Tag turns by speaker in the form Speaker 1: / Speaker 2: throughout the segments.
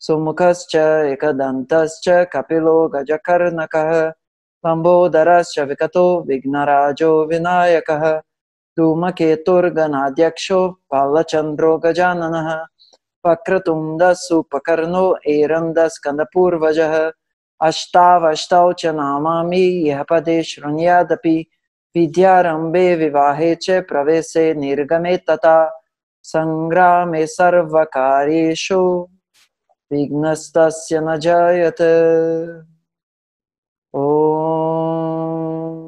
Speaker 1: Sumukhascha ekadantascha kapilo gajakarnakaha Lambodharascha vikato vignarajo vinayakaha Dhumaketur ganadyaksho palachandro gajananaha Vakratundas upakarno erandas kandapurvajaha Ashtavashtau cha namami yahapade shrunyadapi Vidyarambe vivaheche pravese nirgame tata Sangrame sarvakareshu Vignastasya najayate Om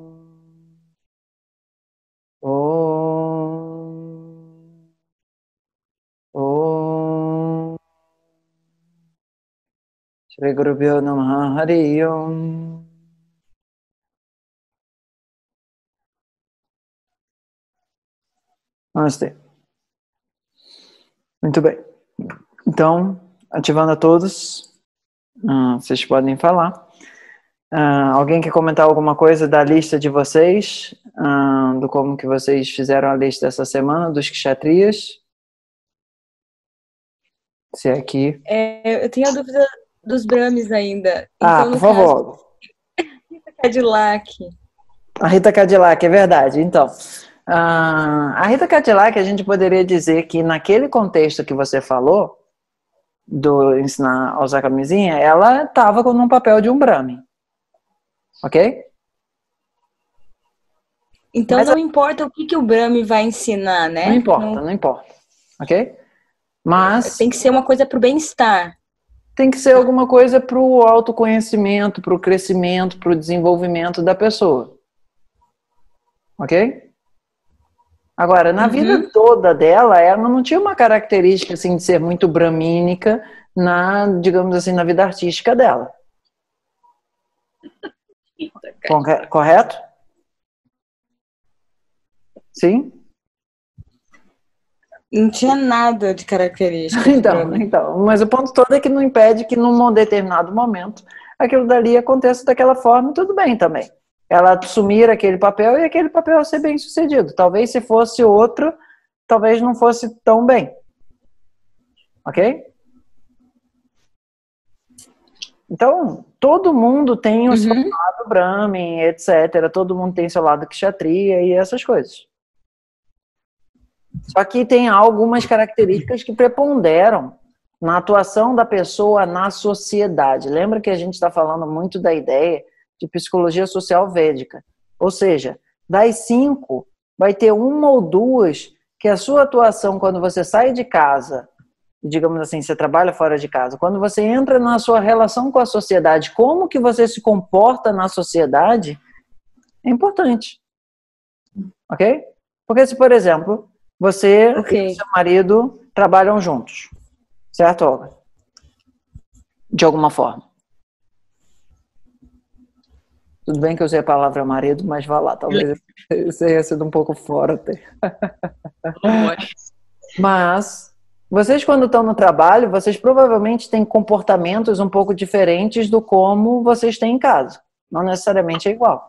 Speaker 1: Om Om Shri Gurubhyo Namaha Hari Om. Namastê. Muito bem. Então, ativando a todos, vocês podem falar. Alguém quer comentar alguma coisa da lista de vocês? Do como que vocês fizeram a lista essa semana, dos kshatriyas? Se é aqui.
Speaker 2: Eu tenho a dúvida dos Brahmis ainda. Então,
Speaker 1: por favor.
Speaker 2: Rita Cadillac.
Speaker 1: A Rita Cadillac, é verdade. Então, a Rita Cadillac, a gente poderia dizer que naquele contexto que você falou, do ensinar a usar camisinha, ela estava num papel de um Brahmin. Ok?
Speaker 2: Então mas não importa o que o Brahmin vai ensinar, né?
Speaker 1: Não importa, não importa. Ok? Mas
Speaker 2: tem que ser uma coisa para o bem-estar.
Speaker 1: Tem que ser alguma coisa para o autoconhecimento, para o crescimento, para o desenvolvimento da pessoa. Ok? Agora, na vida toda dela, ela não tinha uma característica assim, de ser muito bramínica digamos assim, na vida artística dela. Correto? Sim?
Speaker 2: Não tinha nada de característica.
Speaker 1: Então, mas o ponto todo é que não impede que num determinado momento aquilo dali aconteça daquela forma e tudo bem também. Ela assumir aquele papel e aquele papel ser bem sucedido. Talvez se fosse outro, talvez não fosse tão bem. Ok? Então, todo mundo tem o seu lado Brahmin, etc. Todo mundo tem seu lado Kshatriya e essas coisas. Só que tem algumas características que preponderam na atuação da pessoa na sociedade. Lembra que a gente está falando muito da ideia de psicologia social védica. Ou seja, das 5, vai ter 1 ou 2 que a sua atuação quando você sai de casa, digamos assim, você trabalha fora de casa, quando você entra na sua relação com a sociedade, como que você se comporta na sociedade, é importante. Ok? Porque se, por exemplo, você e seu marido trabalham juntos, certo, Olga? De alguma forma. Tudo bem que eu usei a palavra marido, mas vá lá, talvez isso tenha sido um pouco fora até. Mas, vocês quando estão no trabalho, vocês provavelmente têm comportamentos um pouco diferentes do como vocês têm em casa. Não necessariamente é igual.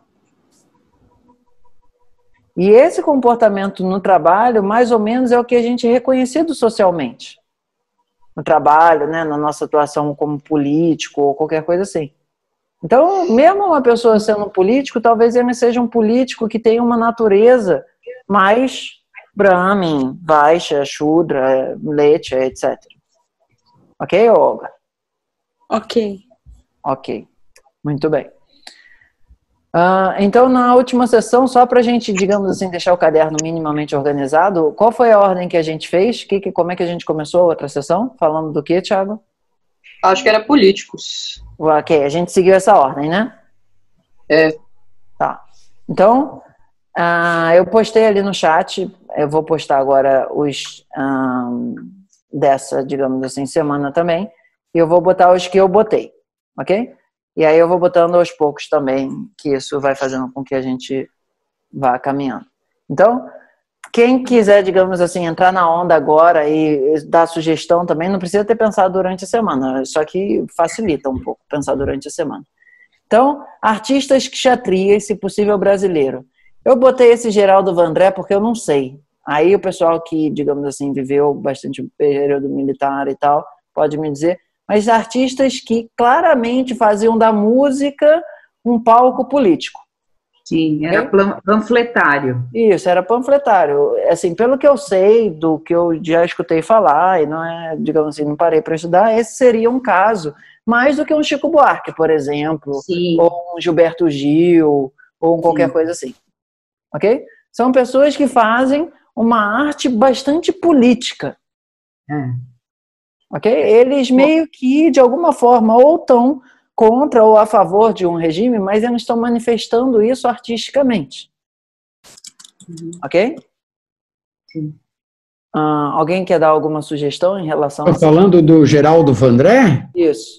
Speaker 1: E esse comportamento no trabalho, mais ou menos, é o que a gente é reconhecido socialmente. No trabalho, né, na nossa atuação como político ou qualquer coisa assim. Então, mesmo uma pessoa sendo um político, talvez ele seja um político que tenha uma natureza mais Brahmin, Vaishya, Shudra, Lecha, etc. Ok, Olga?
Speaker 2: Ok.
Speaker 1: Ok. Muito bem. Então, na última sessão, só para a gente, digamos assim, deixar o caderno minimamente organizado, qual foi a ordem que a gente fez? Como é que a gente começou a outra sessão? Falando do que, Thiago?
Speaker 3: Acho que era políticos.
Speaker 1: Ok, a gente seguiu essa ordem, né? Tá. Então, eu postei ali no chat, eu vou postar agora os dessa, digamos assim, semana também, e eu vou botar os que eu botei, ok? E aí eu vou botando aos poucos também, que isso vai fazendo com que a gente vá caminhando. Então, quem quiser, digamos assim, entrar na onda agora e dar sugestão também, não precisa ter pensado durante a semana, só que facilita um pouco pensar durante a semana. Então, artistas kshatriyas, se possível brasileiro. Eu botei esse Geraldo Vandré porque eu não sei. Aí o pessoal que, digamos assim, viveu bastante período militar e tal, pode me dizer. mas artistas que claramente faziam da música um palco político.
Speaker 4: Sim, era panfletário.
Speaker 1: Isso, era panfletário. Assim, pelo que eu sei, do que eu já escutei falar, e não é, digamos assim, não parei para estudar, esse seria um caso mais do que um Chico Buarque, por exemplo,
Speaker 4: Sim.
Speaker 1: ou um Gilberto Gil, ou qualquer coisa assim. Ok? São pessoas que fazem uma arte bastante política. Ok? Eles meio que, de alguma forma, ou estão contra ou a favor de um regime, mas eles estão manifestando isso artisticamente. Ok?
Speaker 4: Sim.
Speaker 1: Alguém quer dar alguma sugestão em relação a...
Speaker 5: Falando do Geraldo Vandré?
Speaker 1: Isso.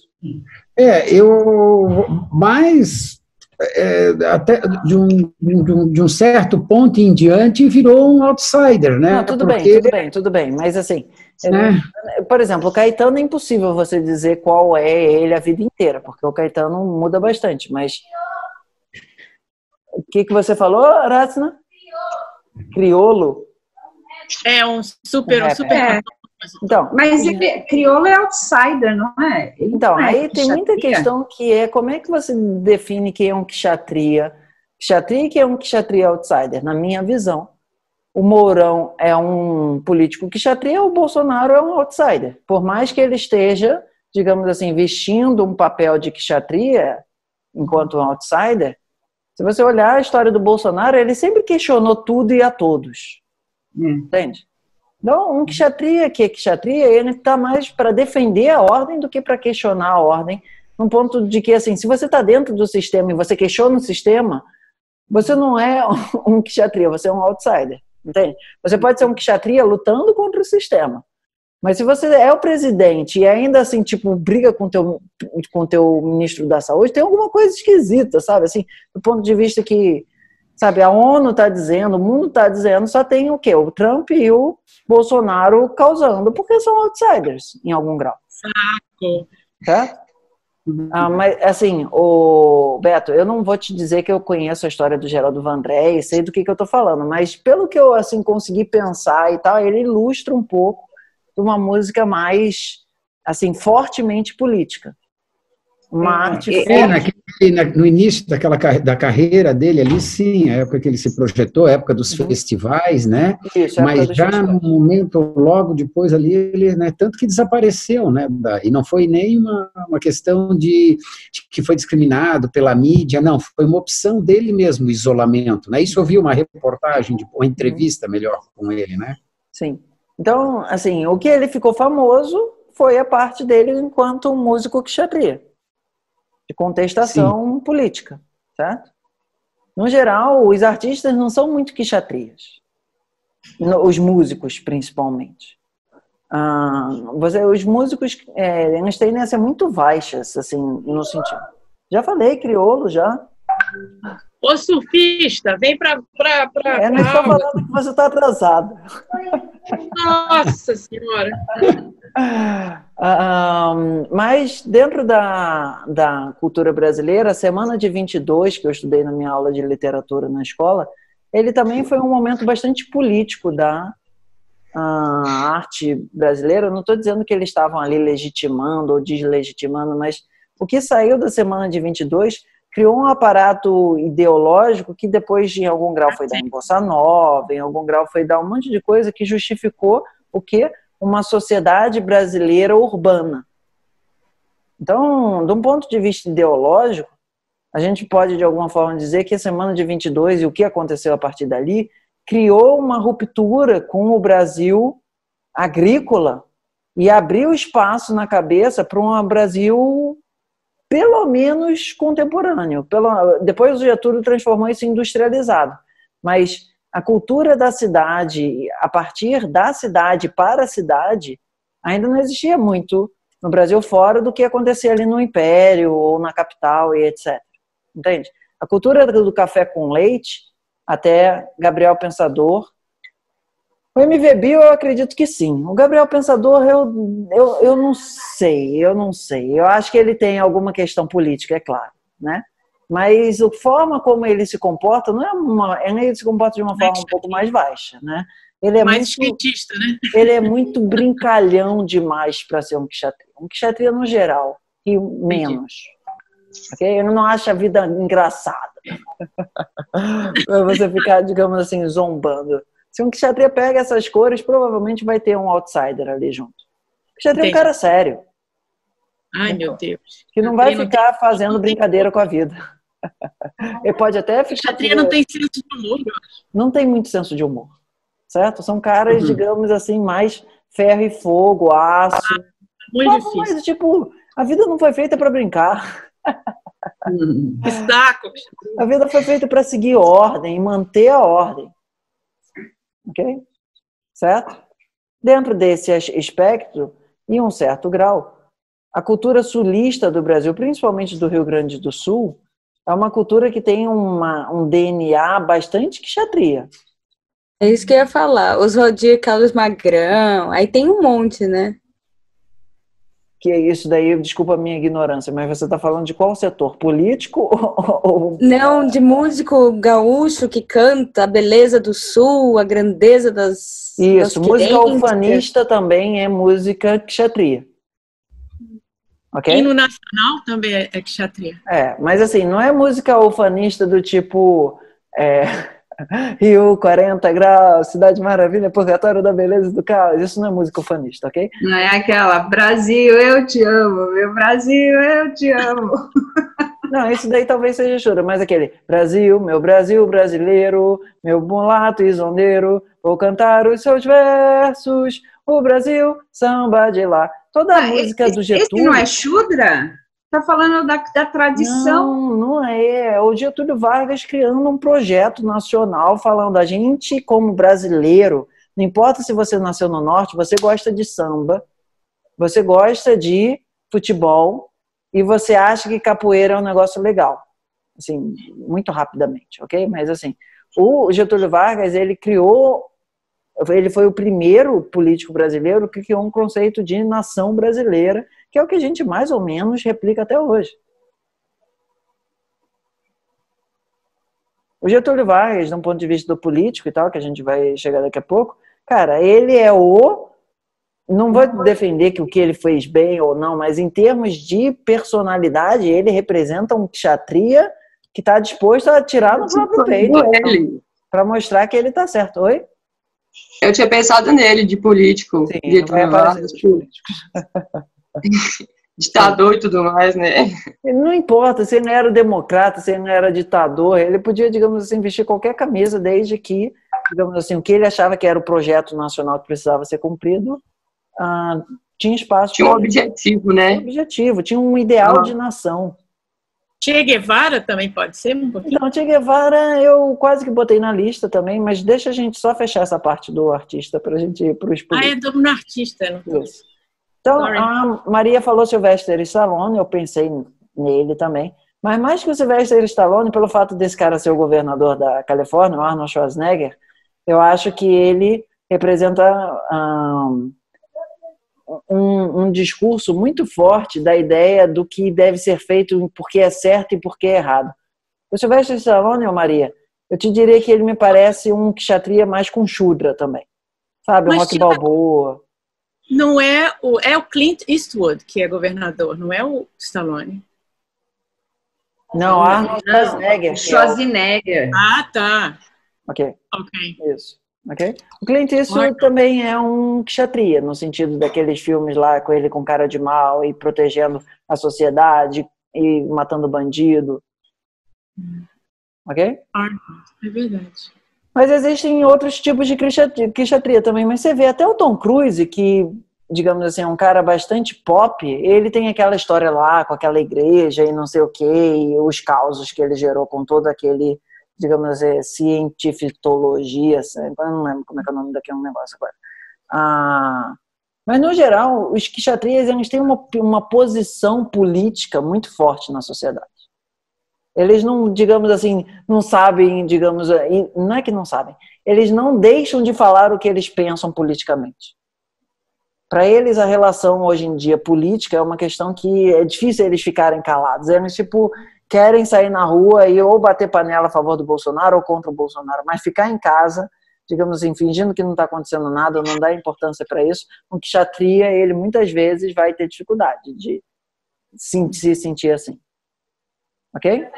Speaker 5: Até de um certo ponto em diante virou um outsider, né?
Speaker 1: Não, tudo bem, mas assim, por exemplo, o Caetano é impossível você dizer qual é ele a vida inteira, porque o Caetano muda bastante, mas o que você falou, Aratsna? Criolo?
Speaker 2: É um super.
Speaker 1: Então,
Speaker 4: mas crioulo é outsider, não é?
Speaker 1: Então, aí tem muita questão que é como é que você define quem é um kshatriya? Kshatriya e quem é um kshatriya outsider? Na minha visão, o Mourão é um político kshatriya, o Bolsonaro é um outsider. Por mais que ele esteja, digamos assim, vestindo um papel de kshatriya enquanto um outsider, se você olhar a história do Bolsonaro, ele sempre questionou tudo e a todos. Entende? Então, um kshatriya que é kshatriya, ele está mais para defender a ordem do que para questionar a ordem, num ponto de que, assim, se você está dentro do sistema e você questiona o sistema, você não é um kshatriya, você é um outsider, entende? Você pode ser um kshatriya lutando contra o sistema, mas se você é o presidente e ainda, assim, tipo, briga com o teu ministro da saúde, tem alguma coisa esquisita, sabe? Assim, do ponto de vista que, sabe, a ONU está dizendo, o mundo está dizendo, só tem o quê? O Trump e o Bolsonaro causando, porque são outsiders, em algum grau.
Speaker 2: Saco.
Speaker 1: Certo? Mas, assim, Beto, eu não vou te dizer que eu conheço a história do Geraldo Vandré e sei do que eu estou falando, mas pelo que eu, assim, consegui pensar e tal, ele ilustra um pouco de uma música mais, assim, fortemente política. Uma arte
Speaker 5: no início da carreira dele ali, sim, a época que ele se projetou, a época dos festivais, né?
Speaker 1: Isso,
Speaker 5: mas já no momento, logo depois ali, ele, né, tanto que desapareceu, né? E não foi nem uma questão de que foi discriminado pela mídia, não, foi uma opção dele mesmo, o isolamento, né? Isso eu vi uma reportagem, uma entrevista melhor com ele, né?
Speaker 1: Sim. Então, assim, o que ele ficou famoso foi a parte dele enquanto um músico kshatriya, de contestação política, certo? No geral, os artistas não são muito kshatriyas, os músicos principalmente. Os músicos eles tendem a ser muito baixas, assim, no sentido. Já falei, crioulo, já.
Speaker 2: Ô, surfista, vem pra
Speaker 1: Eu não estou falando que você está atrasado.
Speaker 2: Nossa Senhora!
Speaker 1: Mas dentro da cultura brasileira, a Semana de 22, que eu estudei na minha aula de literatura na escola, ele também foi um momento bastante político da arte brasileira. Eu não estou dizendo que eles estavam ali legitimando ou deslegitimando, mas o que saiu da Semana de 22 criou um aparato ideológico que depois, em algum grau, foi dar em Bossa Nova, em algum grau foi dar um monte de coisa que justificou o quê? Uma sociedade brasileira urbana. Então, de um ponto de vista ideológico, a gente pode, de alguma forma, dizer que a Semana de 22 e o que aconteceu a partir dali criou uma ruptura com o Brasil agrícola e abriu espaço na cabeça para um Brasil pelo menos contemporâneo. Depois o Getúlio transformou isso em industrializado. Mas a cultura da cidade, a partir da cidade para a cidade, ainda não existia muito no Brasil, fora do que acontecia ali no Império ou na capital e etc. Entende? A cultura do café com leite, até Gabriel Pensador. O MVB eu acredito que sim. O Gabriel Pensador eu não sei. Eu acho que ele tem alguma questão política, é claro, né? Mas a forma como ele se comporta não ele se comporta de uma forma um pouco mais baixa, né? Ele é
Speaker 6: Mais
Speaker 1: muito,
Speaker 6: skatista, né?
Speaker 1: ele é muito brincalhão demais para ser um kshatriya. Um kshatriya no geral, e menos. Okay? Ele não acha a vida engraçada. Pra você ficar, digamos assim, zombando. Se um kshatriya pega essas cores, provavelmente vai ter um outsider ali junto. O kshatriya é um cara sério.
Speaker 6: Ai, meu Deus.
Speaker 1: Que não vai ficar fazendo brincadeira com a vida. Ele pode até ficar...
Speaker 6: Kshatriya não tem senso de humor, eu acho.
Speaker 1: Não tem muito senso de humor. Certo? São caras, digamos assim, mais ferro e fogo, aço.
Speaker 6: Muito difícil.
Speaker 1: Mas, tipo, a vida não foi feita para brincar.
Speaker 6: Que saco.
Speaker 1: A vida foi feita para seguir ordem e manter a ordem. Ok? Certo? Dentro desse espectro, em um certo grau, a cultura sulista do Brasil, principalmente do Rio Grande do Sul, é uma cultura que tem um DNA bastante kshatriya.
Speaker 2: É isso que eu ia falar. Os Rodir Carlos Magrão, aí tem um monte, né?
Speaker 1: Que é isso daí, desculpa a minha ignorância, mas você está falando de qual setor? Político ou...
Speaker 2: Não, de músico gaúcho que canta a beleza do sul, a grandeza das...
Speaker 1: Isso,
Speaker 2: das
Speaker 1: música
Speaker 2: querências.
Speaker 1: ufanista também é música kshatriya. Ok?
Speaker 6: E no nacional também é kshatriya.
Speaker 1: Mas assim, não é música ufanista do tipo... Rio 40 graus, Cidade Maravilha, Purgatório da Beleza e do Caos. Isso não é música ufanista, ok?
Speaker 4: Não é aquela, Brasil, eu te amo, meu Brasil, eu te amo.
Speaker 1: Não, isso daí talvez seja choro, mas aquele Brasil, meu Brasil brasileiro, meu mulato isondeiro, vou cantar os seus versos, o Brasil, samba de lá. Toda a música do Getúlio...
Speaker 4: Esse não é Shudra? Está falando da tradição.
Speaker 1: Não é. É o Getúlio Vargas criando um projeto nacional, falando a gente, como brasileiro, não importa se você nasceu no norte, você gosta de samba, você gosta de futebol e você acha que capoeira é um negócio legal. Assim, muito rapidamente, ok? Mas assim, o Getúlio Vargas, ele foi o primeiro político brasileiro que criou um conceito de nação brasileira, que é o que a gente mais ou menos replica até hoje. O Getúlio Vargas, de um ponto de vista do político e tal, que a gente vai chegar daqui a pouco, cara, ele é não vou defender que o que ele fez bem ou não, mas em termos de personalidade, ele representa um kshatriya que está disposto a atirar no próprio peito para mostrar que ele está certo. Oi?
Speaker 3: Eu tinha pensado nele, de político.
Speaker 1: Sim,
Speaker 3: de
Speaker 1: vai aparecer os políticos.
Speaker 3: Ditador e tudo mais, né?
Speaker 1: Não importa se ele não era democrata, se ele não era ditador, ele podia, digamos assim, vestir qualquer camisa, desde que, digamos assim, o que ele achava que era o projeto nacional que precisava ser cumprido, tinha espaço.
Speaker 3: Tinha um objetivo, né?
Speaker 1: Tinha um objetivo, tinha um ideal de nação.
Speaker 6: Che Guevara também pode ser um pouquinho?
Speaker 1: Então, Che Guevara eu quase que botei na lista também, mas deixa a gente só fechar essa parte do artista para a gente ir para os políticos.
Speaker 6: É do artista, não?
Speaker 1: Isso. Então,
Speaker 6: Sorry.
Speaker 1: a Maria falou Sylvester Stallone, eu pensei nele também, mas mais que o Sylvester Stallone, pelo fato desse cara ser o governador da Califórnia, o Arnold Schwarzenegger, eu acho que ele representa um discurso muito forte da ideia do que deve ser feito porque é certo e porque é errado. O Sylvester Stallone, Maria, eu te diria que ele me parece um kshatriya mais com Shudra também. Sabe, um Rock Balboa.
Speaker 6: Não é o Clint Eastwood que é governador, não é o Stallone.
Speaker 1: Não, Arnold Schwarzenegger.
Speaker 4: Schwarzenegger.
Speaker 6: Ah, tá.
Speaker 1: Ok.
Speaker 6: Ok.
Speaker 1: Isso. Okay? O Clint Eastwood também é um kshatriya, no sentido daqueles filmes lá com ele com cara de mal e protegendo a sociedade e matando bandido. Ok?
Speaker 6: É verdade.
Speaker 1: Mas existem outros tipos de kshatriya também, mas você vê até o Tom Cruise, que, digamos assim, é um cara bastante pop, ele tem aquela história lá com aquela igreja e não sei o quê, e os causos que ele gerou com todo aquele, digamos assim, cientificologia, eu não lembro como é que é o nome daquele negócio agora. Mas, no geral, os kshatriyas, eles têm uma posição política muito forte na sociedade. Eles não, digamos assim, não sabem, digamos, não é que não sabem, eles não deixam de falar o que eles pensam politicamente. Para eles, a relação hoje em dia política é uma questão que é difícil eles ficarem calados. Eles, tipo, querem sair na rua e ou bater panela a favor do Bolsonaro ou contra o Bolsonaro, mas ficar em casa digamos assim, fingindo que não está acontecendo nada, não dá importância para isso, o kshatriya, ele muitas vezes vai ter dificuldade de se sentir assim. Ok?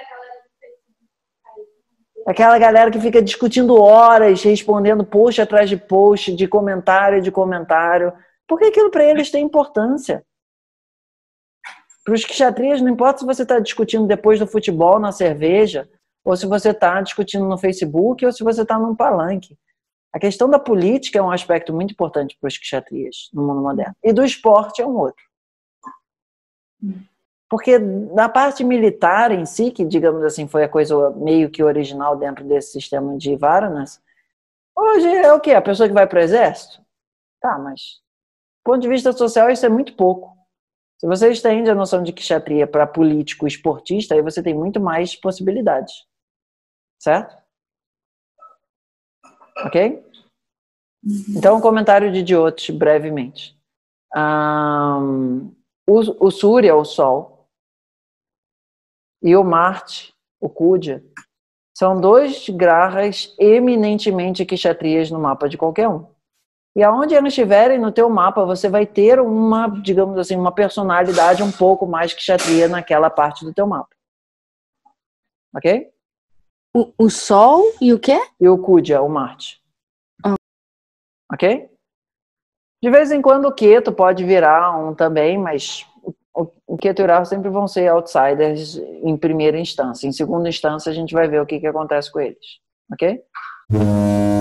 Speaker 1: Aquela galera que fica discutindo horas, respondendo post atrás de post, de comentário, porque aquilo para eles tem importância. Para os kshatriyas, não importa se você está discutindo depois do futebol na cerveja, ou se você está discutindo no Facebook, ou se você está num palanque. A questão da política é um aspecto muito importante para os kshatriyas no mundo moderno. E do esporte é um outro. Porque na parte militar em si, que digamos assim foi a coisa meio que original dentro desse sistema de Varanas, hoje é o quê? A pessoa que vai para o exército? Tá, mas do ponto de vista social isso é muito pouco. Se você estende a noção de kshatriya para político esportista, aí você tem muito mais possibilidades. Certo? Ok? Então, um comentário de Jyotish, brevemente. O Surya, o Sol, e o Marte, o Kudya, são dois grahas eminentemente kshatriyas no mapa de qualquer um. E aonde eles estiverem no teu mapa, você vai ter uma, digamos assim, uma personalidade um pouco mais kshatriya naquela parte do teu mapa. Ok?
Speaker 2: O Sol e o quê?
Speaker 1: E o Kudya, o Marte. Ok? De vez em quando o Ketu pode virar um também, mas o Ketu e o Rahu sempre vão ser outsiders em primeira instância. Em segunda instância, a gente vai ver o que acontece com eles. Ok?